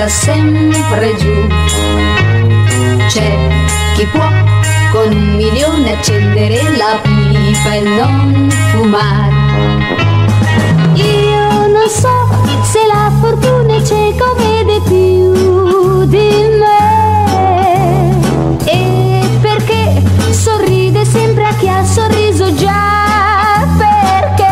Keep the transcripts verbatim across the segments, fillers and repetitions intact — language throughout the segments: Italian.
sempre giù. C'è chi può con un milione accendere la pipa e non fumare. Io non so se la fortuna è cieca o vede più di me, e perché sorride sempre a chi ha sorriso già, perché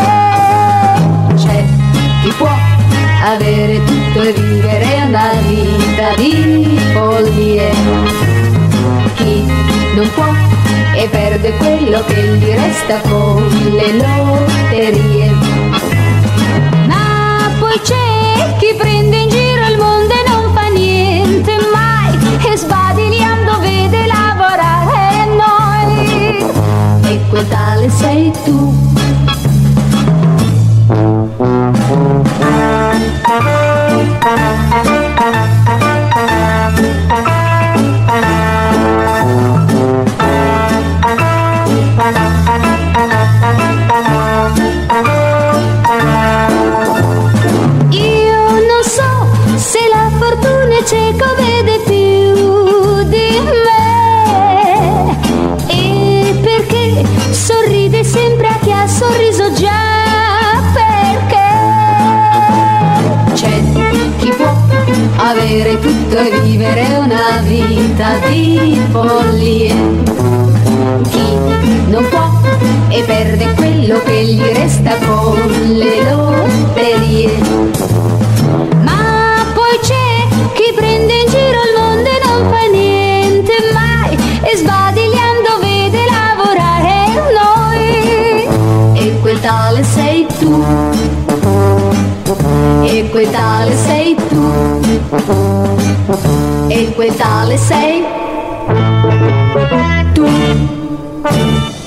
c'è chi può avere tutto e vivere una vita di follie, chi non può e perde quello che gli resta con le lotterie. Ma poi c'è chi prende in giro il mondo e non fa niente mai, e sbadigliando vede lavorare noi, e quel tale sei tu. Io non so se la fortuna è cieca o vede più di me, e perché sorride sempre a chi ha sorriso già, perché c'è chi può avere tutto e vivere una vita di follie, chi non può e perde quello che gli resta con le lotterie. Ma poi c'è chi prende in giro il mondo e non fa niente mai, e sbadigliando vede lavorare noi, e quel tale sei tu, e quel tale sei tu, e quel tale sei tu.